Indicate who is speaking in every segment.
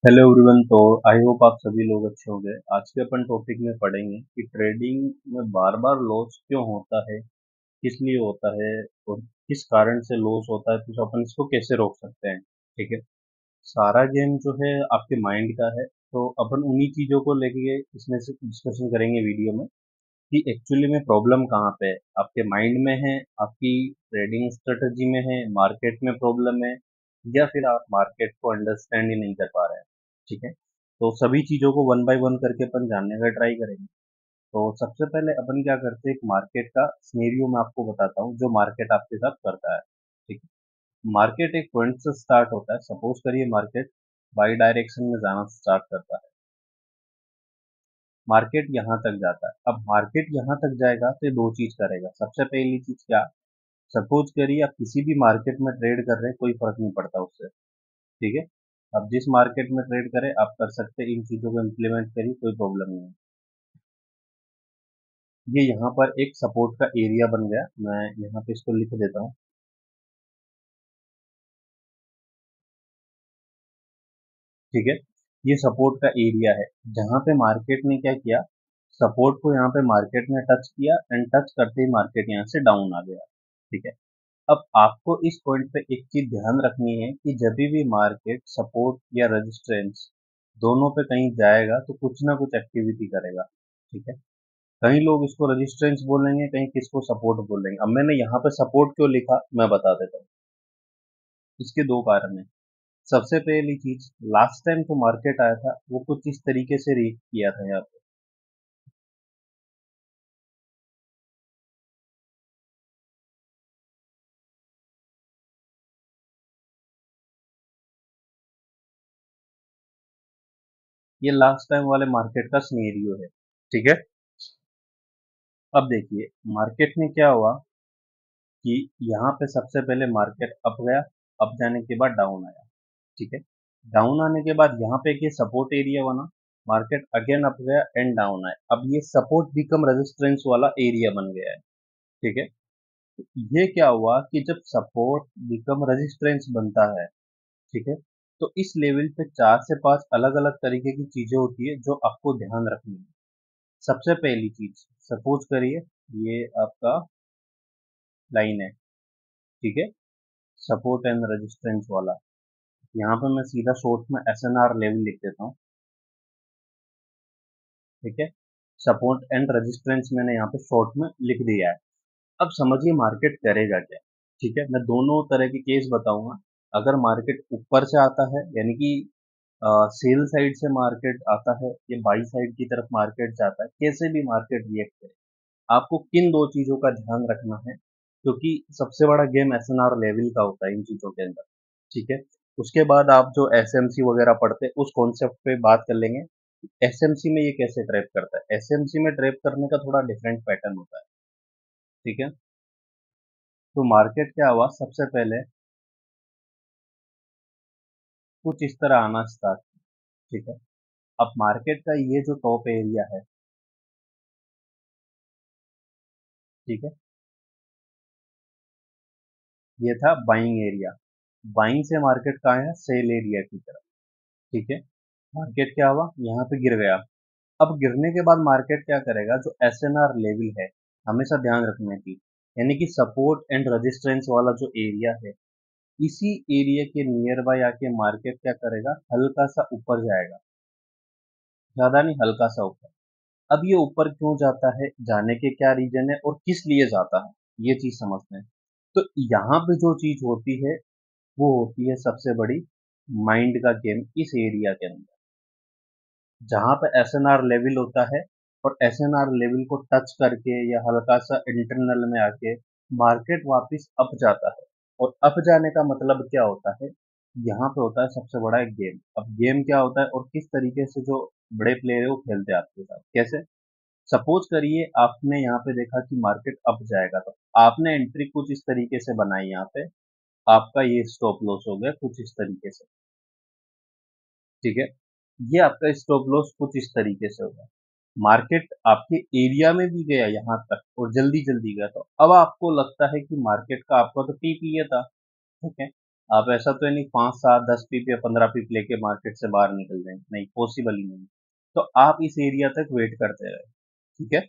Speaker 1: Hello everyone. तो I hope आप सभी लोग अच्छे होंगे। आज के अपन टॉपिक में पढ़ेंगे कि ट्रेडिंग में बार बार लॉस क्यों होता है, किस लिए होता है और किस कारण से लॉस होता है, तो अपन इसको कैसे रोक सकते हैं। ठीक है। सारा गेम जो है आपके माइंड का है, तो अपन उन्हीं चीजों को लेके इसमें से डिस्कशन करेंगे वीडियो में कि एक्चुअली में प्रॉब्लम कहाँ पे है। आपके माइंड में है, आपकी ट्रेडिंग स्ट्रेटजी में है, मार्केट में प्रॉब्लम है, या फिर आप मार्केट को अंडरस्टैंड ही नहीं कर पा रहे हैं। ठीक है। तो सभी चीजों को वन बाय वन करके अपन जानने का ट्राई करेंगे। तो सबसे पहले अपन क्या करते हैं, एक मार्केट का सिनेरियो मैं आपको बताता हूँ जो मार्केट आपके साथ करता है। ठीक है। मार्केट एक पॉइंट से स्टार्ट होता है। सपोज करिए मार्केट बाई डायरेक्शन में जाना स्टार्ट करता है। मार्केट यहाँ तक जाता है। अब मार्केट यहाँ तक जाएगा तो ये दो चीज करेगा। सबसे पहली चीज क्या, सपोज करिए आप किसी भी मार्केट में ट्रेड कर रहे हैं, कोई फर्क नहीं पड़ता उससे। ठीक है। आप जिस मार्केट में ट्रेड करें आप कर सकते हैं, इन चीजों को इम्प्लीमेंट करिए, कोई प्रॉब्लम नहीं है। ये यहाँ पर एक सपोर्ट का एरिया बन गया। मैं यहाँ पे इसको लिख देता हूँ। ठीक है। ये सपोर्ट का एरिया है जहाँ पे मार्केट ने क्या किया, सपोर्ट को यहाँ पे मार्केट ने टच किया एंड टच करते ही मार्केट यहाँ से डाउन आ गया। ठीक है। अब आपको इस पॉइंट पे एक चीज ध्यान रखनी है कि जब भी मार्केट सपोर्ट या रेजिस्टेंस दोनों पे कहीं जाएगा तो कुछ ना कुछ एक्टिविटी करेगा। ठीक है। कई लोग इसको रेजिस्टेंस बोलेंगे, कहीं किसको सपोर्ट बोलेंगे। अब मैंने यहाँ पे सपोर्ट क्यों लिखा मैं बता देता हूँ। इसके दो कारण हैं। सबसे पहली चीज, लास्ट टाइम जो मार्केट आया था वो कुछ इस तरीके से रीड किया था यहाँ पे। ये लास्ट टाइम वाले मार्केट का सिनेरियो है। ठीक है। अब देखिए मार्केट में क्या हुआ कि यहाँ पे सबसे पहले मार्केट अप गया, अप जाने के बाद डाउन आया। ठीक है। डाउन आने के बाद यहाँ पे एक ये सपोर्ट एरिया बना, मार्केट अगेन अप गया एंड डाउन आया। अब ये सपोर्ट बिकम रेजिस्टेंस वाला एरिया बन गया है। ठीक है। तो ये क्या हुआ कि जब सपोर्ट बिकम रेजिस्टेंस बनता है, ठीक है, तो इस लेवल पे चार से पांच अलग अलग तरीके की चीजें होती है जो आपको ध्यान रखनी है। सबसे पहली चीज, सपोज करिए ये आपका लाइन है। ठीक है। सपोर्ट एंड रेजिस्टेंस वाला। यहाँ पे मैं सीधा शॉर्ट में एस एन आर लेवल लिख देता हूँ। ठीक है। सपोर्ट एंड रेजिस्टेंस मैंने यहाँ पे शॉर्ट में लिख दिया है। अब समझिए मार्केट करेगा क्या। ठीक है। मैं दोनों तरह के केस बताऊंगा। अगर मार्केट ऊपर से आता है यानी कि सेल साइड से मार्केट आता है, या बाई साइड की तरफ मार्केट जाता है, कैसे भी मार्केट रिएक्ट करे, आपको किन दो चीजों का ध्यान रखना है, क्योंकि सबसे बड़ा गेम एसएनआर लेवल का होता है इन चीजों के अंदर। ठीक है। उसके बाद आप जो एसएमसी वगैरह पढ़ते हैं उस कॉन्सेप्ट पे बात कर लेंगे। एसएमसी में ये कैसे ट्रैप करता है। एसएमसी में ट्रैप करने का थोड़ा डिफरेंट पैटर्न होता है। ठीक है। तो मार्केट क्या हुआ, सबसे पहले कुछ इस तरह आना स्टार्ट। ठीक है। अब मार्केट का ये जो टॉप एरिया है, ठीक है, ये था बाइंग एरिया। बाइंग से मार्केट कहाँ है, सेल एरिया की तरफ। ठीक है। मार्केट क्या हुआ, यहाँ पे गिर गया। अब गिरने के बाद मार्केट क्या करेगा, जो एस एन आर लेवल है, हमेशा ध्यान रखने की, यानी कि सपोर्ट एंड रेजिस्टेंस वाला जो एरिया है, इसी एरिया के नियर बाय आके मार्केट क्या करेगा, हल्का सा ऊपर जाएगा। ज्यादा नहीं, हल्का सा ऊपर। अब ये ऊपर क्यों जाता है, जाने के क्या रीजन है और किस लिए जाता है, ये चीज समझते हैं। तो यहाँ पे जो चीज होती है वो होती है सबसे बड़ी माइंड का गेम इस एरिया के अंदर, जहाँ पे एसएनआर लेवल होता है। और एसएनआर लेवल को टच करके या हल्का सा इंटरनल में आके मार्केट वापस अप जाता है। और अप जाने का मतलब क्या होता है, यहाँ पे होता है सबसे बड़ा एक गेम। अब गेम क्या होता है और किस तरीके से जो बड़े प्लेयर है वो खेलते हैं आपके साथ, कैसे। सपोज करिए आपने यहाँ पे देखा कि मार्केट अप जाएगा, तो आपने एंट्री कुछ इस तरीके से बनाई यहाँ पे, आपका ये स्टॉप लॉस हो गया कुछ इस तरीके से। ठीक है। ये आपका स्टॉप लॉस कुछ इस तरीके से होगा। मार्केट आपके एरिया में भी गया यहाँ तक और जल्दी जल्दी गया, तो अब आपको लगता है कि मार्केट का आपका तो टीपीए था। ठीक है। आप ऐसा तो नहीं 5 7 10 पीप या 15 पीप लेके मार्केट से बाहर निकल जाएंगे, नहीं, पॉसिबल ही नहीं। तो आप इस एरिया तक वेट करते रहे। ठीक है।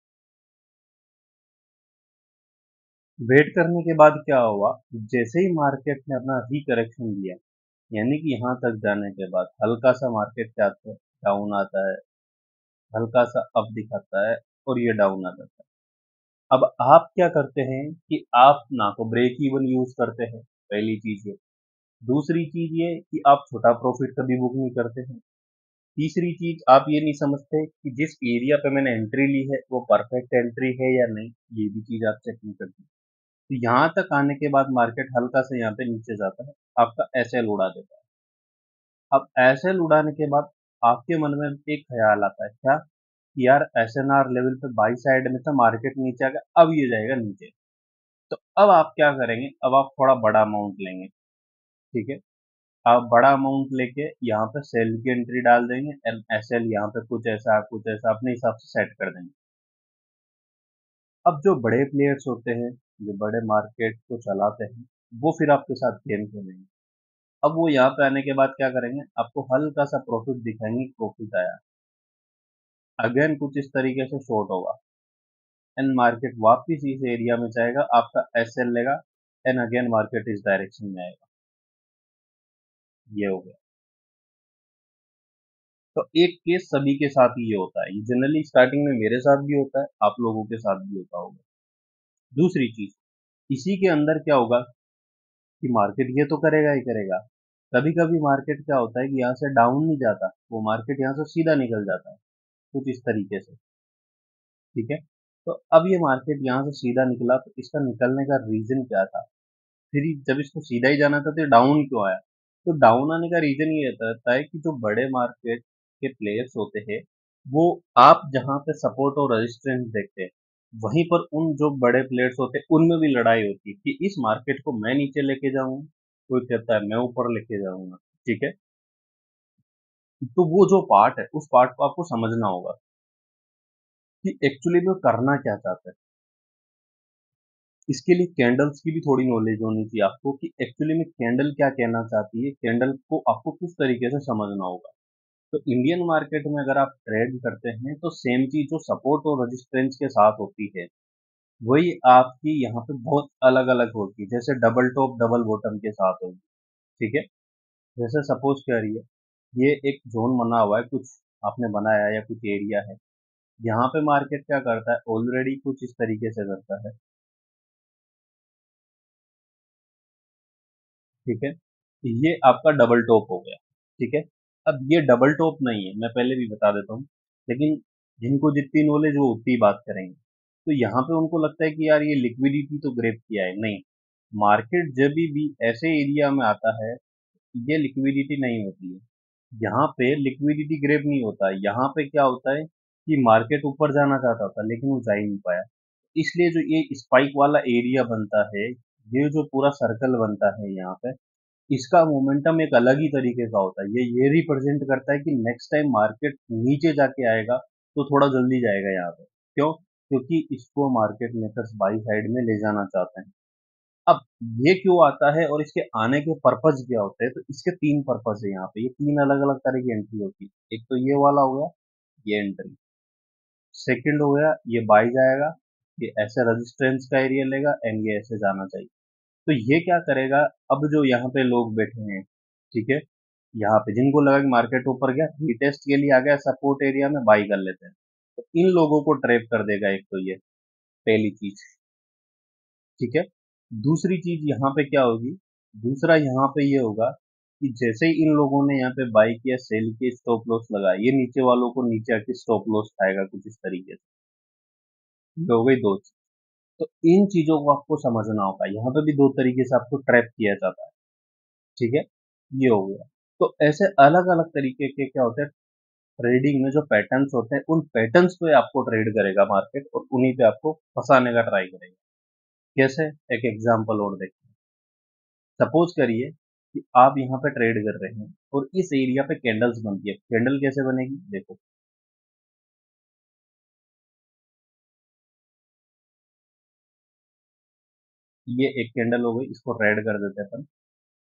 Speaker 1: वेट करने के बाद क्या हुआ, जैसे ही मार्केट ने अपना रिकरेक्शन लिया, यानी कि यहाँ तक जाने के बाद हल्का सा मार्केट क्या आता है, डाउन आता है, हल्का सा अप दिखाता है, और ये डाउन आ जाता है। अब आप क्या करते हैं कि आप ना तो ब्रेक इवन यूज करते हैं, पहली चीज ये। दूसरी चीज ये कि आप छोटा प्रॉफिट कभी बुक नहीं करते हैं। तीसरी चीज, आप ये नहीं समझते कि जिस एरिया पे मैंने एंट्री ली है वो परफेक्ट एंट्री है या नहीं, ये भी चीज आप चेक नहीं करते। तो यहाँ तक आने के बाद मार्केट हल्का से यहाँ पे नीचे जाता है, आपका एसएल उड़ा देता है। अब एसएल उड़ाने के बाद आपके मन में एक ख्याल आता है, क्या कि यार एसएनआर लेवल पे बाई साइड में था, मार्केट नीचे आ गया, अब ये जाएगा नीचे। तो अब आप क्या करेंगे, अब आप थोड़ा बड़ा अमाउंट लेंगे। ठीक है। आप बड़ा अमाउंट लेके यहाँ पे सेल की एंट्री डाल देंगे, एंड एसएल यहाँ पे कुछ ऐसा अपने हिसाब से सेट कर देंगे। अब जो बड़े प्लेयर्स होते हैं, जो बड़े मार्केट को चलाते हैं, वो फिर आपके साथ गेम खेलेंगे। अब वो यहाँ पे आने के बाद क्या करेंगे, आपको हल्का सा प्रॉफिट दिखाएंगे, प्रॉफिट आया, अगेन कुछ इस तरीके से शॉर्ट होगा, एंड मार्केट वापस इस एरिया में जाएगा, आपका एसएल लेगा, एंड अगेन मार्केट इस डायरेक्शन में आएगा। ये हो गया। तो एक केस सभी के साथ ये होता है, ये जनरली स्टार्टिंग में मेरे साथ भी होता है, आप लोगों के साथ भी होता होगा। दूसरी चीज, इसी के अंदर क्या होगा कि मार्केट ये तो करेगा ही करेगा, कभी कभी मार्केट क्या होता है कि यहाँ से डाउन नहीं जाता, वो मार्केट यहाँ से सीधा निकल जाता है, कुछ इस तरीके से। ठीक है। तो अब ये मार्केट यहाँ से सीधा निकला, तो इसका निकलने का रीजन क्या था, फिर जब इसको सीधा ही जाना था तो डाउन क्यों आया। तो डाउन आने का रीजन ये रहता है कि जो बड़े मार्केट के प्लेयर्स होते हैं, वो आप जहां पे सपोर्ट और रेजिस्टेंस देखते हैं, वहीं पर उन जो बड़े प्लेयर्स होते हैं उनमें भी लड़ाई होती है कि इस मार्केट को मैं नीचे लेके जाऊंगा, कोई कहता है मैं ऊपर लेके जाऊंगा। ठीक है। तो वो जो पार्ट है, उस पार्ट को आपको समझना होगा कि एक्चुअली में करना क्या चाहता है। इसके लिए कैंडल्स की भी थोड़ी नॉलेज होनी चाहिए आपको कि एक्चुअली में कैंडल क्या कहना चाहती है, कैंडल को आपको किस तरीके से समझना होगा। तो इंडियन मार्केट में अगर आप ट्रेड करते हैं तो सेम चीज जो सपोर्ट और रेजिस्टेंस के साथ होती है, वही आपकी यहाँ पे बहुत अलग अलग होती है, जैसे डबल टॉप डबल बॉटम के साथ होगी। ठीक है। जैसे सपोज क्या रही है, ये एक जोन बना हुआ है, कुछ आपने बनाया है या कुछ एरिया है, यहाँ पे मार्केट क्या करता है, ऑलरेडी कुछ इस तरीके से करता है। ठीक है। ये आपका डबल टॉप हो गया। ठीक है। अब ये डबल टॉप नहीं है, मैं पहले भी बता देता हूँ, लेकिन जिनको जितनी नॉलेज वो उतनी बात करेंगे। तो यहाँ पे उनको लगता है कि यार ये लिक्विडिटी तो ग्रैब किया है, नहीं। मार्केट जब भी ऐसे एरिया में आता है, ये लिक्विडिटी नहीं होती है। यहाँ पे लिक्विडिटी ग्रैब नहीं होता है, यहाँ पे क्या होता है कि मार्केट ऊपर जाना चाहता था लेकिन वो जा ही नहीं पाया। इसलिए जो ये स्पाइक वाला एरिया बनता है, ये जो पूरा सर्कल बनता है यहाँ पे, इसका मोमेंटम एक अलग ही तरीके का होता है। ये रिप्रेजेंट करता है कि नेक्स्ट टाइम मार्केट नीचे जाके आएगा तो थोड़ा जल्दी जाएगा यहाँ पे। क्यों? क्योंकि इसको मार्केट मेकर्स बाई साइड में ले जाना चाहते हैं। अब ये क्यों आता है और इसके आने के पर्पज क्या होते हैं, तो इसके तीन पर्पज है यहाँ पे, ये तीन अलग अलग तरह की एंट्री होती है। एक तो ये वाला हो गया, ये एंट्री। सेकंड हो गया, ये बाई जाएगा, ये ऐसे रेजिस्टेंस का एरिया लेगा, एंड ये ऐसे जाना चाहिए। तो ये क्या करेगा, अब जो यहाँ पे लोग बैठे हैं, ठीक है, यहाँ पे जिनको लगा कि मार्केट ऊपर गया, रीटेस्ट के लिए आ गया, सपोर्ट एरिया में बाई कर लेते हैं, तो इन लोगों को ट्रैप कर देगा। एक तो ये पहली चीज। ठीक है। दूसरी चीज यहाँ पे क्या होगी, दूसरा यहाँ पे ये होगा कि जैसे ही इन लोगों ने यहाँ पे बाई किया, सेल किया, स्टॉप लॉस लगाया, ये नीचे वालों को नीचे आके स्टॉप लॉस खाएगा कुछ इस तरीके से। ये हो गई दो चीज। तो इन चीजों को आपको समझना होगा, यहाँ पे भी दो तरीके से आपको ट्रैप किया जाता है। ठीक है। ये हो गया। तो ऐसे अलग अलग तरीके के क्या होते हैं, ट्रेडिंग में जो पैटर्न्स होते हैं, उन पैटर्न्स पे आपको ट्रेड करेगा मार्केट, और उन्हीं पे आपको फंसाने का ट्राई करेगा। कैसे, एक एग्जांपल और देखते हैं। सपोज करिए कि आप यहाँ पे ट्रेड कर रहे हैं और इस एरिया पे कैंडल्स बनती है। कैंडल कैसे बनेगी, देखो। ये एक कैंडल हो गई, इसको रेड कर देते हैं अपन।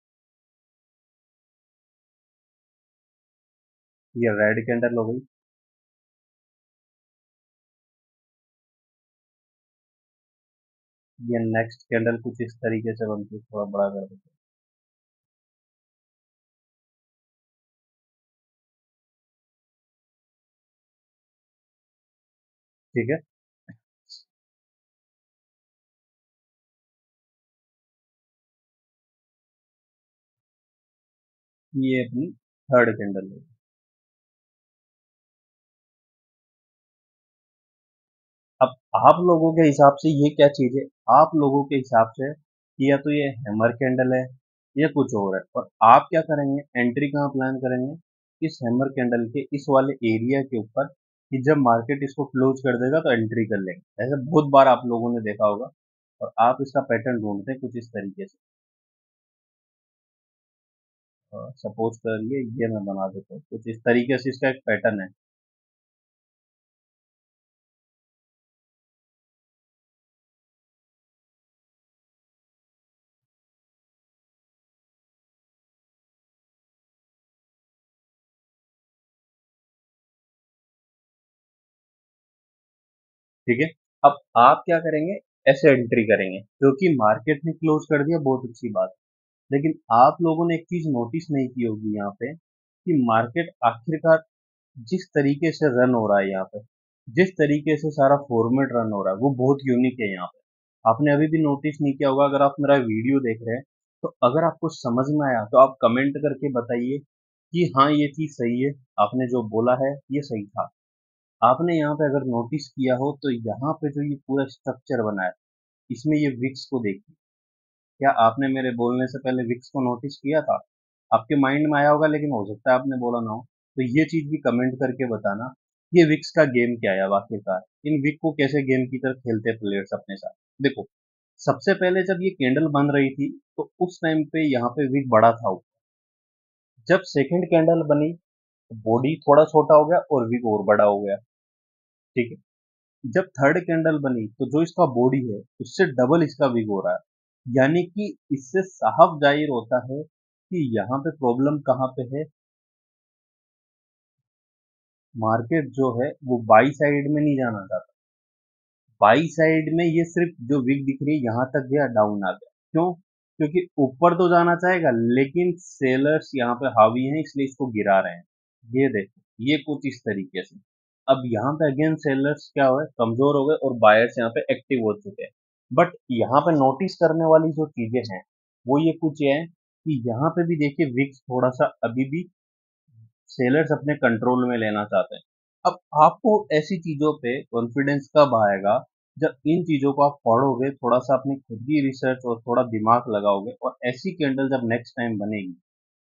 Speaker 1: ये रेड कैंडल हो गई। ये नेक्स्ट कैंडल कुछ इस तरीके से बनती है, थोड़ा बड़ा कर देते हैं। ठीक है। ये अपनी थर्ड कैंडल है। अब आप लोगों के हिसाब से ये क्या चीज है? आप लोगों के हिसाब से कि या तो ये हैमर कैंडल है या कुछ और है, और आप क्या करेंगे, एंट्री कहाँ प्लान करेंगे? इस हैमर कैंडल के इस वाले एरिया के ऊपर, कि जब मार्केट इसको क्लोज कर देगा तो एंट्री कर लेंगे। ऐसा बहुत बार आप लोगों ने देखा होगा, और आप इसका पैटर्न ढूंढते हैं कुछ इस तरीके से। सपोज करिए ये मैं बना देता हूँ, कुछ इस तरीके से इसका एक पैटर्न है। ठीक है। अब आप क्या करेंगे, ऐसे एंट्री करेंगे, क्योंकि मार्केट ने क्लोज कर दिया, बहुत अच्छी बात। लेकिन आप लोगों ने एक चीज नोटिस नहीं की होगी यहाँ पे, कि मार्केट आखिरकार जिस तरीके से रन हो रहा है यहाँ पे, जिस तरीके से सारा फॉर्मेट रन हो रहा है, वो बहुत यूनिक है यहाँ पे। आपने अभी भी नोटिस नहीं किया होगा, अगर आप मेरा वीडियो देख रहे हैं, तो अगर आपको समझ में आया तो आप कमेंट करके बताइए कि हाँ ये चीज सही है, आपने जो बोला है ये सही था। आपने यहाँ पे अगर नोटिस किया हो तो यहाँ पे जो ये पूरा स्ट्रक्चर बना है, इसमें ये विक्स को देखिए। क्या आपने मेरे बोलने से पहले विक्स को नोटिस किया था? आपके माइंड में आया होगा, लेकिन हो सकता है आपने बोला ना हो। तो ये चीज भी कमेंट करके बताना, ये विक्स का गेम क्या है आखिरकार, इन विक को कैसे गेम की तरह खेलते हैं प्लेयर्स अपने साथ। देखो, सबसे पहले जब ये कैंडल बन रही थी, तो उस टाइम पे यहाँ पे विक बड़ा था। जब सेकंड कैंडल बनी, तो बॉडी थोड़ा छोटा हो गया और विक और बड़ा हो गया। ठीक है। जब थर्ड कैंडल बनी, तो जो इसका बॉडी है उससे डबल इसका विग हो रहा है। यानी कि इससे साफ जाहिर होता है कि यहाँ पे प्रॉब्लम कहाँ पे है। मार्केट जो है वो बाई साइड में नहीं जाना चाहता। बाई साइड में ये सिर्फ जो विग दिख रही है यहाँ तक गया, डाउन आ गया। क्यों? क्योंकि ऊपर तो जाना चाहेगा, लेकिन सेलर्स यहाँ पे हावी हैं, इसलिए इसको गिरा रहे हैं। ये देखो, ये कुछ इस तरीके से। अब यहाँ पे अगेन सेलर्स क्या हुए, कमजोर हो गए, और बायर्स यहाँ पे एक्टिव हो चुके हैं। बट यहाँ पे नोटिस करने वाली जो चीजें हैं, वो ये कुछ ये है कि यहाँ पे भी देखिए विक्स थोड़ा सा अभी भी सेलर्स अपने कंट्रोल में लेना चाहते हैं। अब आपको ऐसी चीजों पे कॉन्फिडेंस कब आएगा, जब इन चीजों को आप पढ़ोगे, थोड़ा सा अपनी खुद की रिसर्च और थोड़ा दिमाग लगाओगे, और ऐसी कैंडल जब नेक्स्ट टाइम बनेगी,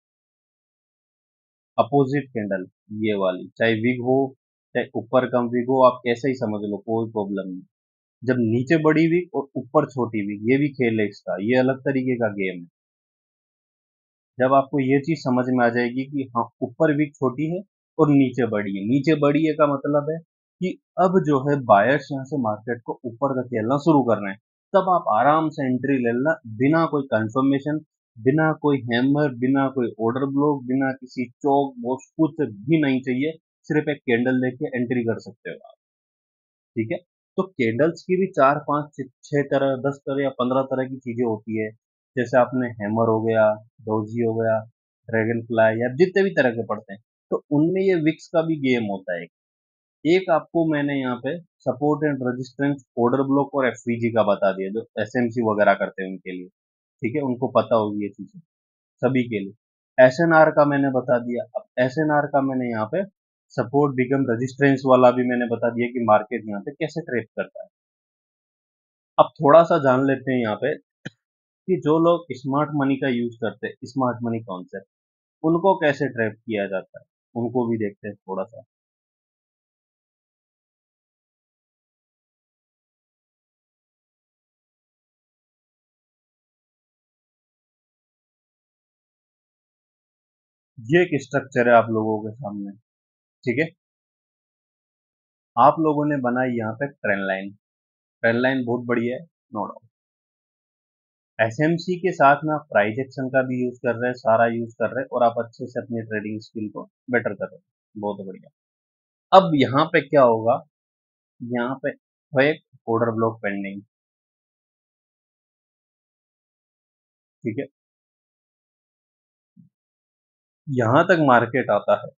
Speaker 1: अपोजिट कैंडल, ये वाली, चाहे विग हो चाहे ऊपर कम विग हो, आप कैसे ही समझ लो, कोई प्रॉब्लम नहीं। जब नीचे बड़ी विग और ऊपर छोटी विग, ये भी खेल है इसका, ये अलग तरीके का गेम है। जब आपको ये चीज समझ में आ जाएगी कि हाँ ऊपर विग छोटी है और नीचे बड़ी है, नीचे बड़ी है का मतलब है कि अब जो है बायर्स यहाँ से मार्केट को ऊपर धकेलना शुरू कर रहे हैं, तब आप आराम से एंट्री ले लेना, बिना कोई कंफर्मेशन, बिना कोई हैमर, बिना कोई ऑर्डर ब्लॉक, बिना किसी चौक बॉक्स, कुछ भी नहीं चाहिए। सिर्फ एक कैंडल लेके एंट्री कर सकते हो आप। ठीक है। तो कैंडल्स की भी चार पांच छह तरह, 10 तरह या 15 तरह की चीजें होती है। जैसे आपने हैमर हो गया, डोजी हो गया, ड्रैगन फ्लाई, या जितने भी तरह के पड़ते हैं, तो उनमें ये विक्स का भी गेम होता है। एक आपको मैंने यहाँ पे support and resistance, order block और एफवीजी का बता दिया, जो एसएमसी वगैरह करते हैं उनके लिए। ठीक है, उनको पता होगी ये चीजें, सभी के लिए। एसएनआर का मैंने बता दिया। अब एसएनआर का मैंने यहाँ पे सपोर्ट बिकम रेजिस्टेंस वाला भी मैंने बता दिया कि मार्केट यहाँ पे कैसे ट्रेड करता है। अब थोड़ा सा जान लेते हैं यहाँ पे कि जो लोग स्मार्ट मनी का यूज करते हैं, स्मार्ट मनी कॉन्सेप्ट, उनको कैसे ट्रैप किया जाता है, उनको भी देखते हैं थोड़ा सा। ये एक स्ट्रक्चर है आप लोगों के सामने। ठीक है। आप लोगों ने बनाई यहाँ पे ट्रेंड लाइन। ट्रेंड लाइन बहुत बढ़िया है, नो डाउट। एसएमसी के साथ में आप प्राइस एक्शन का भी यूज कर रहे हैं, सारा यूज कर रहे हैं, और आप अच्छे से अपनी ट्रेडिंग स्किल को बेटर कर रहे हैं। बहुत बढ़िया। अब यहाँ पे क्या होगा, यहाँ पे है एक ऑर्डर ब्लॉक पेंडिंग, ठीक है। यहाँ तक मार्केट आता है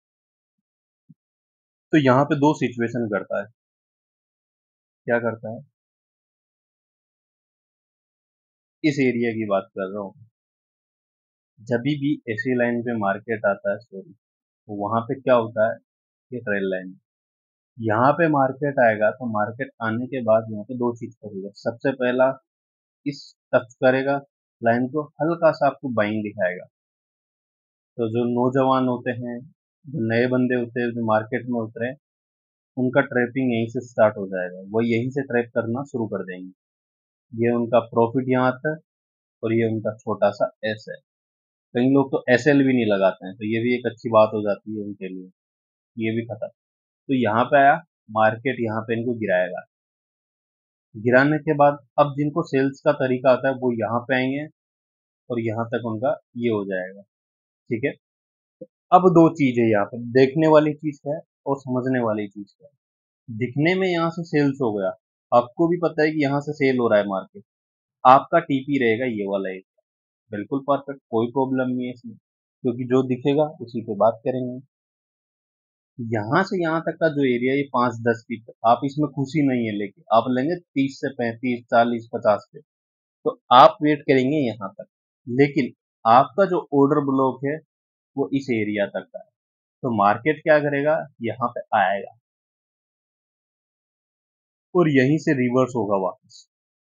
Speaker 1: तो यहाँ पे दो सिचुएशन करता है। क्या करता है, इस एरिया की बात कर रहा हूँ। जब भी ऐसी लाइन पे मार्केट आता है, सॉरी, तो वहां पे क्या होता है, ये ट्रेल लाइन, यहाँ पे मार्केट आएगा तो मार्केट आने के बाद यहाँ पे दो चीज करेगा। सबसे पहला, इस टच करेगा लाइन को, हल्का सा आपको बाइंग दिखाएगा। तो जो नौजवान होते हैं, जो नए बंदे होते हैं, जो मार्केट में उतरे, उनका ट्रैपिंग यहीं से स्टार्ट हो जाएगा, वो यहीं से ट्रैप करना शुरू कर देंगे। ये उनका प्रॉफिट यहाँ आता है, और ये उनका छोटा सा एस है। कई लोग तो एस एल भी नहीं लगाते हैं, तो ये भी एक अच्छी बात हो जाती है उनके लिए, ये भी खत्म। तो यहाँ पे आया मार्केट, यहाँ पे इनको गिराएगा। गिराने के बाद अब जिनको सेल्स का तरीका आता है वो यहाँ पे आएंगे, और यहाँ तक उनका ये हो जाएगा, ठीक है। अब दो चीज है यहाँ पे, देखने वाली चीज है और समझने वाली चीज है। दिखने में यहाँ से सेल्स हो गया, आपको भी पता है कि यहाँ से सेल हो रहा है मार्केट, आपका टीपी रहेगा ये वाला एक, बिल्कुल परफेक्ट, कोई प्रॉब्लम नहीं है इसमें, क्योंकि जो दिखेगा उसी पे बात करेंगे। यहाँ से यहाँ तक का जो एरिया, ये 5-10 फीट, आप इसमें खुशी नहीं है, लेकिन आप लेंगे 30 से 35, 40, 50 पे, तो आप वेट करेंगे यहाँ तक। लेकिन आपका जो ऑर्डर ब्लॉक है वो इस एरिया तक का है, तो मार्केट क्या करेगा, यहाँ पे आएगा और यहीं से रिवर्स होगा वापस।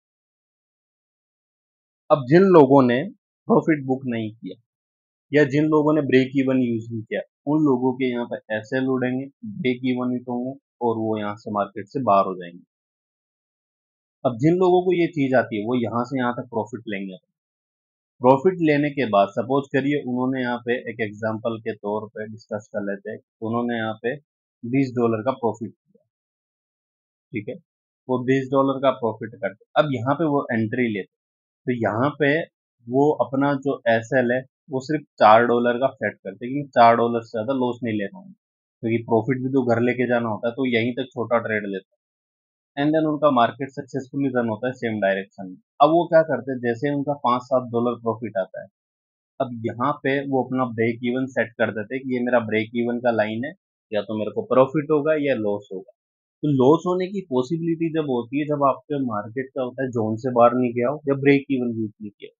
Speaker 1: अब जिन लोगों ने प्रॉफिट बुक नहीं किया, या जिन लोगों ने ब्रेक इवन यूज नहीं किया, उन लोगों के यहाँ पे ऐसे उड़ेंगे, ब्रेक इवन हिट होंगे, और वो यहाँ से मार्केट से बाहर हो जाएंगे। अब जिन लोगों को ये चीज आती है वो यहाँ से यहाँ तक प्रॉफिट लेंगे। प्रॉफिट लेने के बाद सपोज करिए उन्होंने यहाँ पे, एक एग्जांपल के तौर पे डिस्कस कर लेते हैं, उन्होंने यहाँ पे $20 का प्रॉफिट किया, ठीक है। वो $20 का प्रॉफिट करते, अब यहाँ पे वो एंट्री लेते, तो यहाँ पे वो अपना जो एस एल है वो सिर्फ $4 का सेट करते, क्योंकि $4 से ज्यादा लॉस नहीं ले पाएंगे, क्योंकि प्रॉफिट भी तो घर लेके जाना होता है, तो यहीं तक छोटा ट्रेड लेते हैं। एंड देन उनका मार्केट सक्सेसफुली रन होता है सेम डायरेक्शन में। अब वो क्या करते हैं, जैसे उनका $5-7 प्रॉफिट आता है, अब यहाँ पे वो अपना ब्रेक इवन सेट कर देते हैं कि ये मेरा ब्रेक इवन का लाइन है, या तो मेरे को प्रॉफिट होगा या लॉस होगा। तो लॉस होने की पॉसिबिलिटी जब होती है, जब आपके मार्केट का होता है जोन से बाहर नहीं गया हो, या ब्रेक इवन यूज नहीं किया।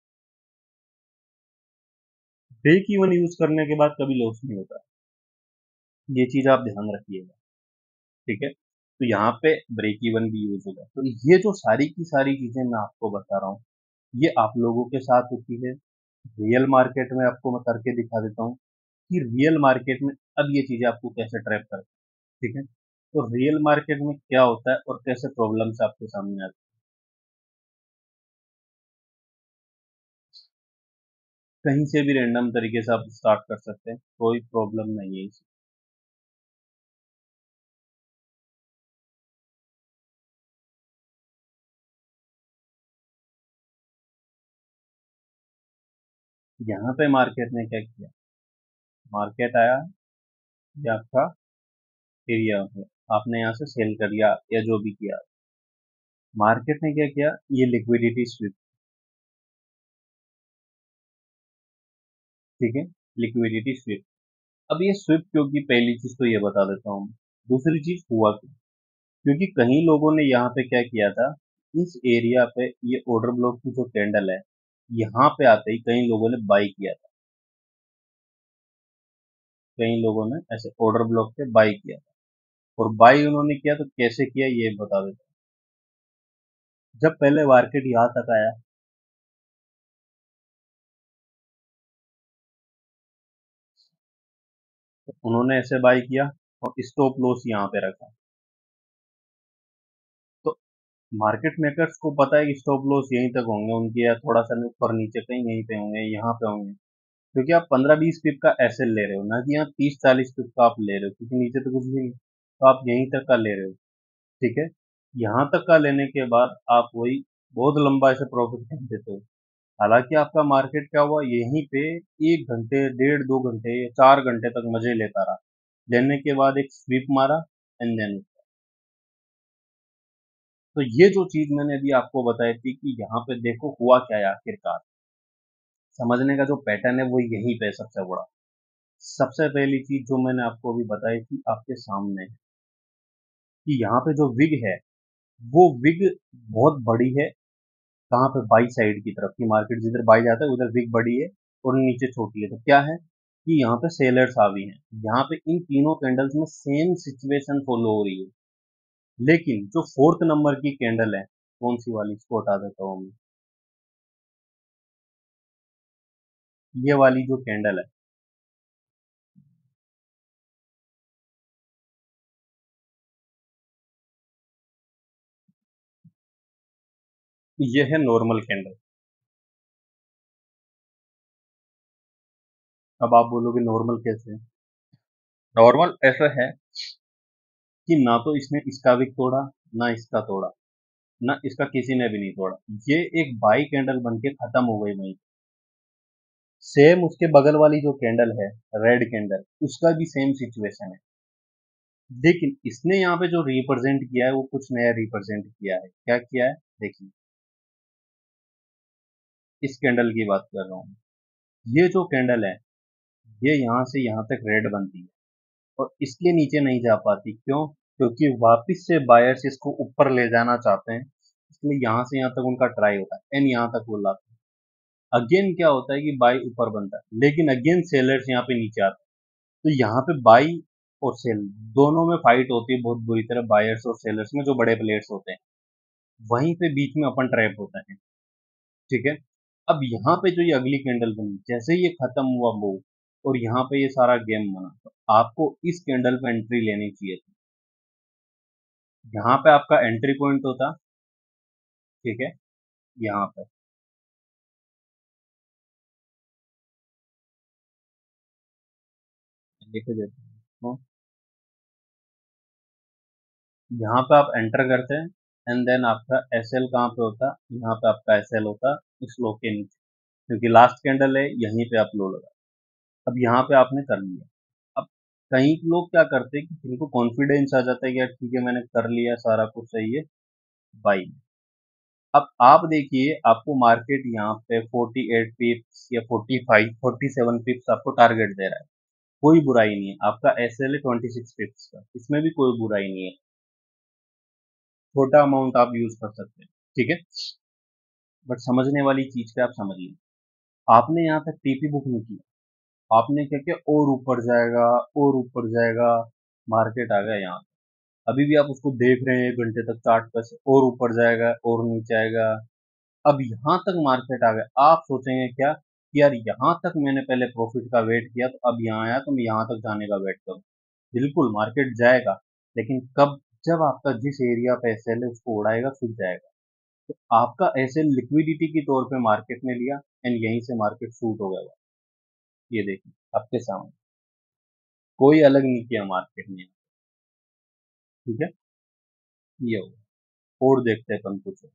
Speaker 1: ब्रेक इवन यूज करने के बाद कभी लॉस नहीं होता, ये चीज आप ध्यान रखिएगा, ठीक है। तो यहाँ पे ब्रेक इवन भी यूज होगा। तो ये जो सारी की सारी चीजें मैं आपको बता रहा हूँ, ये आप लोगों के साथ होती है। रियल मार्केट में आपको मैं करके दिखा देता हूँ कि रियल मार्केट में अब ये चीजें आपको कैसे ट्रैप करती है, ठीक है। तो रियल मार्केट में क्या होता है और कैसे प्रॉब्लम्स आपके सामने आती है, कहीं से भी रैंडम तरीके से आप स्टार्ट कर सकते हैं, कोई प्रॉब्लम नहीं है इसमें। यहाँ पे मार्केट ने क्या किया, मार्केट आया, ये आपका एरिया है, आपने यहाँ से सेल कर दिया या जो भी किया। मार्केट ने क्या किया, ये लिक्विडिटी स्विप, ठीक है, लिक्विडिटी स्विप। अब ये स्विप क्योंकि, पहली चीज तो ये बता देता हूँ, दूसरी चीज हुआ क्यों, क्योंकि कई लोगों ने यहाँ पे क्या किया था, इस एरिया पे ये ऑर्डर ब्लॉक की जो कैंडल है, यहाँ पे आते ही कई लोगों ने बाई किया था, कई लोगों ने ऐसे ऑर्डर ब्लॉक पे बाई किया था। और बाई उन्होंने किया तो कैसे किया ये बता देता हूँ। जब पहले मार्केट यहाँ तक आया, तो उन्होंने ऐसे बाई किया और स्टॉप लॉस यहाँ पे रखा। तो मार्केट मेकर्स को पता है कि स्टॉप लॉस यहीं तक होंगे उनके, या थोड़ा सा ऊपर नीचे कहीं यहीं पे होंगे, यहाँ पे होंगे, क्योंकि आप 15-20 पिप का एसएल ले रहे हो, ना कि यहाँ 30-40 पिप का आप ले रहे हो, क्योंकि नीचे तो कुछ भी नहीं, तो आप यहीं तक का ले रहे हो, ठीक है। यहाँ तक का लेने के बाद आप वही बहुत लंबा ऐसे प्रॉफिट कर देते हो। हालांकि आपका मार्केट क्या हुआ, यहीं पे 1 घंटे, 1.5-2 घंटे, 4 घंटे तक मजे लेता रहा, लेने के बाद एक स्वीप मारा एंड देन, तो ये जो चीज मैंने अभी आपको बताई थी कि यहाँ पे देखो हुआ क्या है आखिरकार, समझने का जो पैटर्न है वो यहीं पे है सबसे बड़ा। सबसे पहली चीज जो मैंने आपको अभी बताई थी आपके सामने है कि यहाँ पे जो विग है वो विग बहुत बड़ी है। कहाँ पे, बाई साइड की तरफ की मार्केट जिधर बाई जाता है उधर विग बड़ी है और नीचे छोटी है। तो क्या है कि यहाँ पे सेलर्स आ गए हैं। यहाँ पे इन तीनों कैंडल्स में सेम सिचुएशन फॉलो हो रही है, लेकिन जो फोर्थ नंबर की कैंडल है, कौन सी वाली, इसको हटा देता हूँ मैं, ये वाली जो कैंडल है, ये है नॉर्मल कैंडल। अब आप बोलोगे नॉर्मल कैसे है? नॉर्मल ऐसा है कि ना तो इसने इसका भी तोड़ा, ना इसका तोड़ा, ना इसका किसी ने भी नहीं तोड़ा। ये एक बाई कैंडल बन के खत्म हो गई वहीं। सेम उसके बगल वाली जो कैंडल है, रेड कैंडल, उसका भी सेम सिचुएशन है। लेकिन इसने यहाँ पे जो रिप्रेजेंट किया है वो कुछ नया रिप्रेजेंट किया है। क्या किया है, देखिए, इस कैंडल की बात कर रहा हूँ। ये जो कैंडल है, ये यहाँ से यहाँ तक रेड बनती है और इसके नीचे नहीं जा पाती। क्यों? क्योंकि वापस से बायर्स इसको ऊपर ले जाना चाहते हैं, इसलिए यहाँ से यहाँ तक उनका ट्राई होता है एंड यहाँ तक वो लाते हैं। अगेन क्या होता है कि बाई ऊपर बनता है, लेकिन अगेन सेलर्स यहाँ पे नीचे आते हैं। तो यहाँ पे बाई और सेल दोनों में फाइट होती है बहुत बुरी तरह, बायर्स और सेलर्स में, जो बड़े प्लेयर्स होते हैं। वहीं पे बीच में अपन ट्रैप होता है। ठीक है। अब यहाँ पे जो ये अगली कैंडल बनी, जैसे ये खत्म हुआ मूव और यहाँ पे ये सारा गेम बना, तो आपको इस कैंडल पे एंट्री लेनी चाहिए थी। यहाँ पे आपका एंट्री पॉइंट होता, ठीक है, यहाँ पे लिख देते हैं तो, यहाँ पे आप एंटर करते हैं एंड देन आपका एस एल कहाँ पे होता, यहाँ पे आपका एस एल होता इस लो के नीचे, क्योंकि लास्ट कैंडल है यहीं पे आप लो लगा। अब यहाँ पे आपने कर लिया। अब कई लोग क्या करते हैं कि जिनको कॉन्फिडेंस आ जाता है कि यार ठीक है मैंने कर लिया, सारा कुछ सही है, बाई। अब आप देखिए, आपको मार्केट यहाँ पे 48 पिप्स या 45 47 पिप्स आपको टारगेट दे रहा है। कोई बुराई नहीं है, आपका एस एल है 26 पिप्स का, इसमें भी कोई बुराई नहीं है। छोटा अमाउंट आप यूज कर सकते हैं, ठीक है। बट समझने वाली चीज पे आप समझिए, आपने यहाँ तक टीपी बुक नहीं किया, आपने क्या किया, और ऊपर जाएगा और ऊपर जाएगा, मार्केट आ गया यहाँ। अभी भी आप उसको देख रहे हैं 1 घंटे तक चार्ट पर से, और ऊपर जाएगा और नीचे आएगा। अब यहाँ तक मार्केट आ गया, आप सोचेंगे क्या कि यार यहाँ तक मैंने पहले प्रॉफिट का वेट किया, तो अब यहाँ आया तो मैं यहाँ तक जाने का वेट करूँ। बिल्कुल मार्केट जाएगा, लेकिन कब, जब आपका जिस एरिया पे एसएल है उसको उड़ाएगा फिर जाएगा। तो आपका एसएल लिक्विडिटी के तौर पे मार्केट ने लिया एंड यहीं से मार्केट शूट हो गया। ये देखिए आपके सामने, कोई अलग नहीं किया मार्केट ने, ठीक है। ये हो, और देखते हैं अपन कुछ।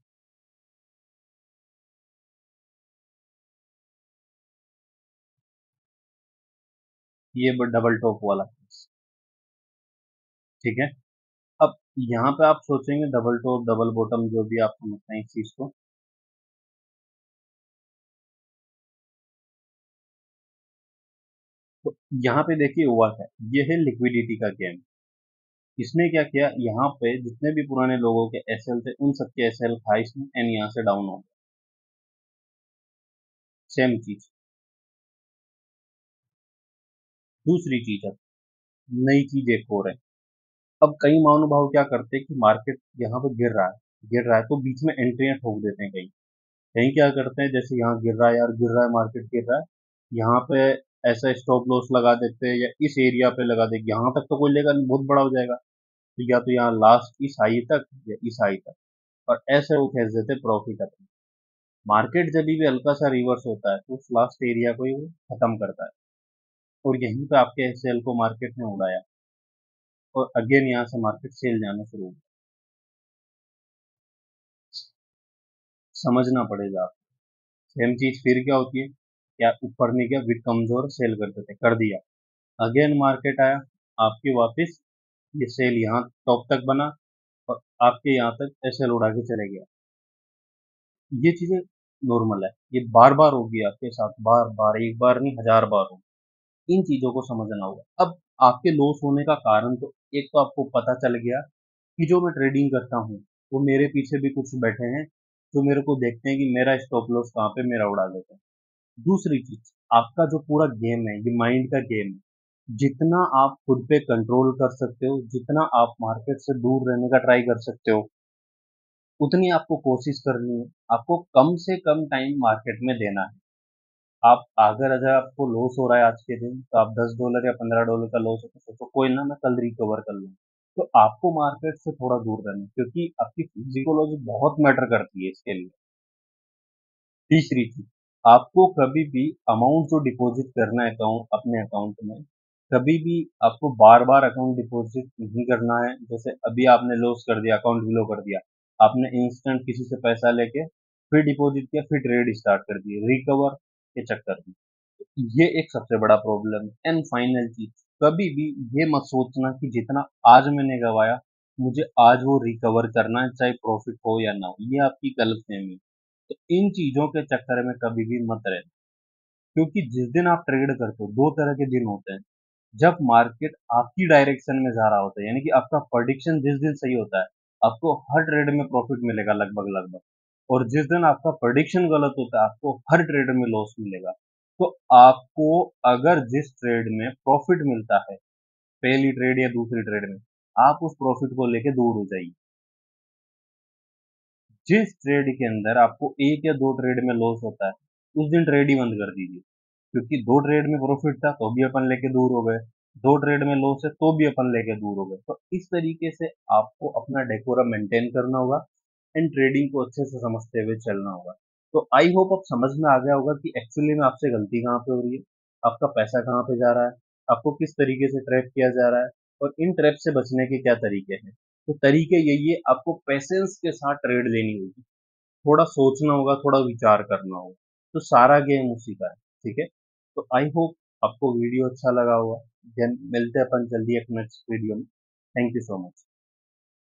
Speaker 1: ये डबल टॉप वाला केस, ठीक है। अब यहाँ पे आप सोचेंगे डबल टॉप डबल बॉटम जो भी आप समझते हैं इस चीज को, तो यहाँ पे देखिए हुआ क्या, ये है लिक्विडिटी का गेम। इसने क्या किया, यहाँ पे जितने भी पुराने लोगों के एसएल थे उन सबके एसएल खा इसने एंड यहाँ से डाउन हो गया। सेम चीज। दूसरी चीज, अब नई चीज एक और है। अब कई महानुभाव क्या करते हैं कि मार्केट यहाँ पे गिर रहा है तो बीच में एंट्रियां ठोक देते हैं। कहीं कहीं क्या करते हैं, जैसे यहाँ गिर रहा है यार, गिर रहा है, मार्केट गिर रहा है, यहाँ पे ऐसा स्टॉप लॉस लगा देते हैं या इस एरिया पे लगा देंगे, यहाँ तक तो कोई लेगा नहीं, बहुत बड़ा हो जाएगा। तो या तो यहाँ लास्ट इस हाई तक या इस हाई तक, और ऐसे वो खेल देते प्रॉफिट अपनी। मार्केट जब भी हल्का सा रिवर्स होता है तो उस लास्ट एरिया को ही वो खत्म करता है, और यहीं पे आपके एसएल को मार्केट ने उड़ाया और अगेन यहाँ से मार्केट सेल जाना शुरू हो गया। समझना पड़ेगा आप। सेम चीज फिर क्या होती है, या ऊपर नहीं गया, विक कमजोर, सेल कर देते, कर दिया, अगेन मार्केट आया, आपकी वापस ये सेल यहाँ टॉप तक बना और आपके यहाँ तक ऐसे उड़ा के चले गया। ये चीजें नॉर्मल है, ये बार बार होगी आपके साथ, बार बार, एक बार नहीं 1000 बार होगी। इन चीजों को समझना होगा। अब आपके लॉस होने का कारण तो एक तो आपको पता चल गया कि जो मैं ट्रेडिंग करता हूँ वो मेरे पीछे भी कुछ बैठे हैं जो मेरे को देखते हैं कि मेरा स्टॉप लॉस कहाँ पे मेरा उड़ा देते हैं। दूसरी चीज, आपका जो पूरा गेम है ये माइंड का गेम है। जितना आप खुद पे कंट्रोल कर सकते हो, जितना आप मार्केट से दूर रहने का ट्राई कर सकते हो, उतनी आपको कोशिश करनी है। आपको कम से कम टाइम मार्केट में देना है। आप अगर अगर आपको लॉस हो रहा है आज के दिन, तो आप $10 या $15 का लॉस हो तो सोचो कोई ना, मैं कल रिकवर कर लूँ। तो आपको मार्केट से थोड़ा दूर रहना है, क्योंकि आपकी फिजिकोलॉजी बहुत मैटर करती है इसके लिए। तीसरी चीज, आपको कभी भी अमाउंट जो डिपॉजिट करना है अकाउंट अपने अकाउंट में, कभी भी आपको बार बार अकाउंट डिपॉजिट नहीं करना है। जैसे अभी आपने लॉस कर दिया, अकाउंट ब्लो कर दिया, आपने इंस्टेंट किसी से पैसा लेके फिर डिपॉजिट किया, फिर ट्रेड स्टार्ट कर दिए रिकवर के चक्कर में। तो ये एक सबसे बड़ा प्रॉब्लम है। एंड फाइनल चीज, कभी भी ये मत सोचना कि जितना आज मैंने गवाया मुझे आज वो रिकवर करना है, चाहे प्रॉफिट हो या ना हो। ये आपकी गलतफहमी है। तो इन चीजों के चक्कर में कभी भी मत रहना, क्योंकि जिस दिन आप ट्रेड करते हो, दो तरह के दिन होते हैं। जब मार्केट आपकी डायरेक्शन में जा रहा होता है, यानी कि आपका प्रेडिक्शन जिस दिन सही होता है, आपको हर ट्रेड में प्रॉफिट मिलेगा लगभग लगभग। और जिस दिन आपका प्रेडिक्शन गलत होता है, आपको हर ट्रेड में लॉस मिलेगा। तो आपको अगर जिस ट्रेड में प्रॉफिट मिलता है, पहली ट्रेड या दूसरी ट्रेड में, आप उस प्रॉफिट को लेके दूर हो जाइए। जिस ट्रेड के अंदर आपको एक या दो ट्रेड में लॉस होता है, उस दिन ट्रेड ही बंद कर दीजिए। क्योंकि दो ट्रेड में प्रॉफिट था तो भी अपन लेके दूर हो गए, दो ट्रेड में लॉस है तो भी अपन लेके दूर हो गए। तो इस तरीके से आपको अपना डेकोरम मेंटेन करना होगा एंड ट्रेडिंग को अच्छे से समझते हुए चलना होगा। तो आई होप अब समझ में आ गया होगा कि एक्चुअली में आपसे गलती कहाँ पे हो रही है, आपका पैसा कहाँ पे जा रहा है, आपको किस तरीके से ट्रैप किया जा रहा है, और इन ट्रैप से बचने के क्या तरीके हैं। तो तरीके यही है, आपको पेशेंस के साथ ट्रेड लेनी होगी, थोड़ा सोचना होगा, थोड़ा विचार करना होगा। तो सारा गेम उसी का है। ठीक है। तो आई होप आपको वीडियो अच्छा लगा होगा। देन मिलते हैं अपन जल्दी एक नेक्स्ट वीडियो में। Thank you so much.